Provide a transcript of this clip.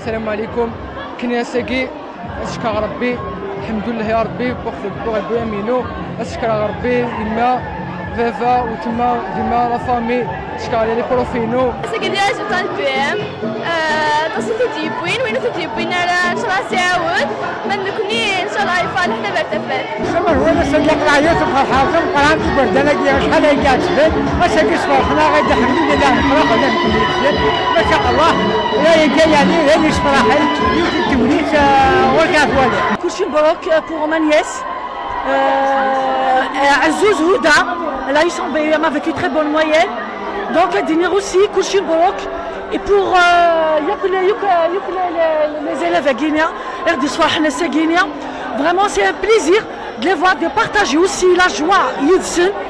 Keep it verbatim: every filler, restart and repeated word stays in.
السلام عليكم. كني ساقي اشكر ربي الحمد لله يا ربي بوقت بوغ بو امينو اشكر ربي يما فافا وتما ديما لا فامي اشكر لي بروفينو ساقي ديال جوطان بي ام تصل تجيبوين وين تجيبوين على ان شاء الله سيعاود من نكوني ان شاء الله يفعل حنا برتفال سما هو انا ساقي قرايات فرحاتهم قران برد انا كي شحال هي كاتبين ساقي فرحنا غادي الحمد لله نفرح ولا نكون ما شاء الله لا يعني هذه فرحه يوتيوب توليت وركات ولا كلشي مبروك pour ma nièce euh, Azouz Houda. Elle a eu son B E M avec une très bonne moyenne. Donc Dinir aussi, كلشي مبروك. Et pour les élèves guinéens, Erdi Swahna Guinéens, vraiment c'est un plaisir de les voir, de partager aussi la joie Yidsen.